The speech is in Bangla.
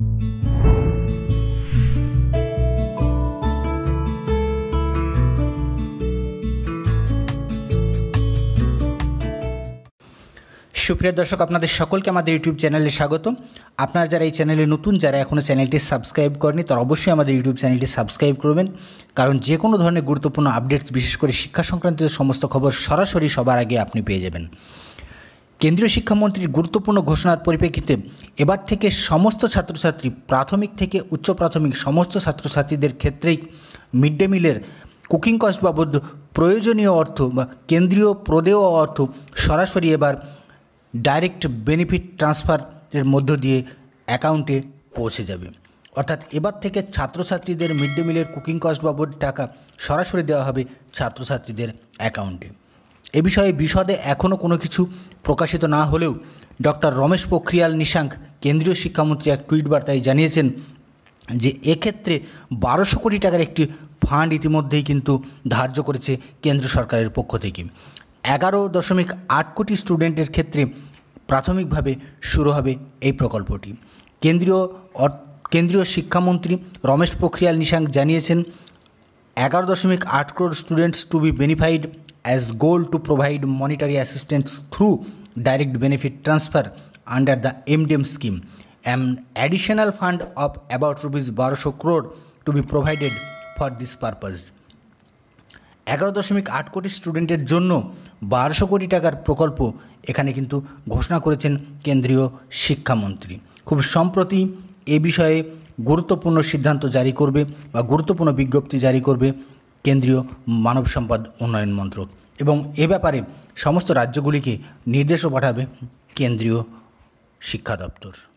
সুপ্রিয় দর্শক, আপনাদের সকলকে আমাদের ইউটিউব চ্যানেলে স্বাগত। আপনারা যারা এই চ্যানেলে নতুন, যারা এখনও চ্যানেলটি সাবস্ক্রাইব করেনি, তারা অবশ্যই আমাদের ইউটিউব চ্যানেলটি সাবস্ক্রাইব করবেন, কারণ যে কোনো ধরনের গুরুত্বপূর্ণ আপডেটস, বিশেষ করে শিক্ষা সংক্রান্ত সমস্ত খবর সরাসরি সবার আগে আপনি পেয়ে যাবেন। কেন্দ্রীয় শিক্ষামন্ত্রীর গুরুত্বপূর্ণ ঘোষণার পরিপ্রেক্ষিতে এবার থেকে সমস্ত ছাত্রছাত্রী, প্রাথমিক থেকে উচ্চ প্রাথমিক সমস্ত ছাত্রছাত্রীদের ক্ষেত্রেই মিড ডে মিলের কুকিং কস্ট বাবদ প্রয়োজনীয় অর্থ বা কেন্দ্রীয় প্রদেয় অর্থ সরাসরি এবার ডাইরেক্ট বেনিফিট ট্রান্সফারের মধ্য দিয়ে অ্যাকাউন্টে পৌঁছে যাবে। অর্থাৎ এবার থেকে ছাত্রছাত্রীদের মিড ডে মিলের কুকিং কস্ট বাবদ টাকা সরাসরি দেওয়া হবে ছাত্রছাত্রীদের অ্যাকাউন্টে। এ বিষয়ে বিশদে এখনও কোনো কিছু প্রকাশিত না হলেও ডক্টর রমেশ পোখরিয়াল নিশাঙ্ক, কেন্দ্রীয় শিক্ষামন্ত্রী, এক টুইট বার্তায় জানিয়েছেন যে এক্ষেত্রে 1200 কোটি টাকার একটি ফান্ড ইতিমধ্যেই কিন্তু ধার্য করেছে কেন্দ্র সরকারের পক্ষ থেকে। 11.8 কোটি স্টুডেন্টের ক্ষেত্রে প্রাথমিকভাবে শুরু হবে এই প্রকল্পটি। কেন্দ্রীয় শিক্ষামন্ত্রী রমেশ পোখরিয়াল নিশাঙ্ক জানিয়েছেন 11.8 crore students to be benefited as goal to provide monetary assistance through direct benefit transfer under the MDM scheme. An additional fund of about rupees 1200 crore to be provided for this purpose. 11.8 কোটি স্টুডেন্টের জন্য 1200 কোটি টাকার প্রকল্প এখানে কিন্তু ঘোষণা করেছেন কেন্দ্রীয় শিক্ষামন্ত্রী। খুব সম্প্রতি এ বিষয়ে গুরুত্বপূর্ণ সিদ্ধান্ত জারি করবে বা গুরুত্বপূর্ণ বিজ্ঞপ্তি জারি করবে কেন্দ্রীয় মানব সম্পদ উন্নয়ন মন্ত্রক, এবং এ ব্যাপারে সমস্ত রাজ্যগুলিকে নির্দেশও পাঠাবে কেন্দ্রীয় শিক্ষা দপ্তর।